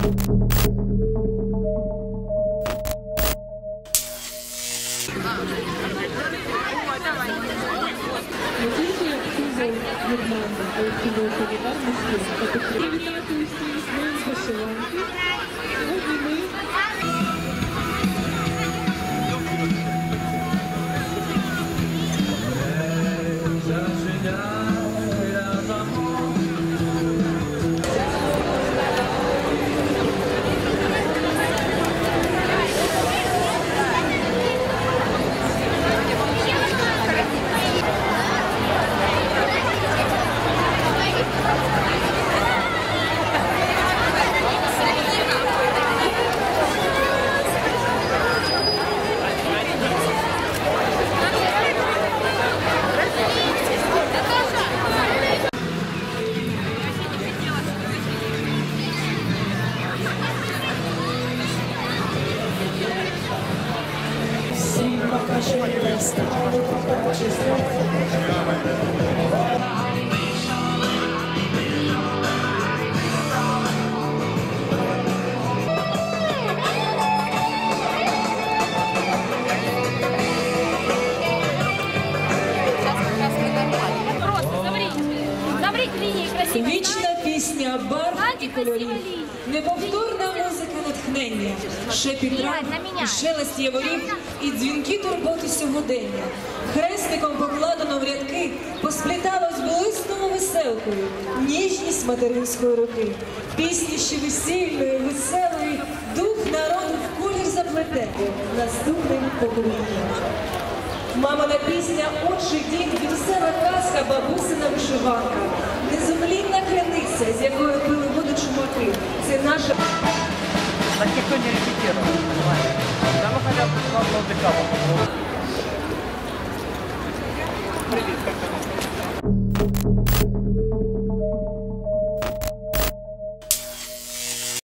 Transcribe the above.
Привітати усіх з Днем вишиванки. Сьогодні ми вічна пісня барв і кольорів, неповторна музика натхнення, шепіт трав і шелест яворів і дзвінки турботи сьогодення. Хрестиком покладено в рядки, поспліталось блисному веселкою, ніжність материнської руки. Пісні ще весільної, веселої, дух народу в колір заплете наступним поколінням. Мамина пісня, отчий дім, весела казка, бабусина вишиванка, незумлінна криниця, з якої пили воду чумаки. Це наша... Так ніхто не репетировал, понимаете? Там хотя бы 2 молодых.